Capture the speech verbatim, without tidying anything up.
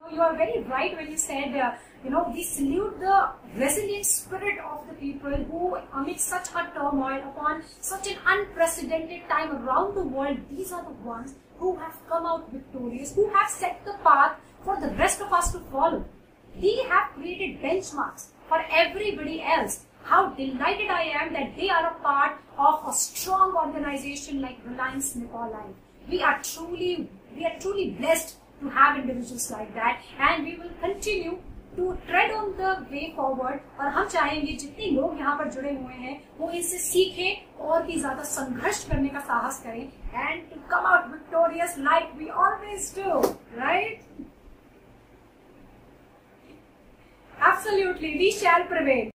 You are very right when you said, uh, you know, we salute the resilient spirit of the people who, amid such a turmoil, upon such an unprecedented time around the world, these are the ones who have come out victorious, who have set the path for the rest of us to follow. They have created benchmarks for everybody else. How delighted I am that they are a part of a strong organization like Reliance Nippon. We are truly, we are truly blessed to have individuals like that, and we will continue to tread on the way forward. और हम चाहेंगे जितने लोग यहाँ पर जुड़े हुए हैं वो इनसे सीखें और भी ज्यादा संघर्ष करने का साहस करें, and to come out victorious like we always do, right? Absolutely, we shall prevail.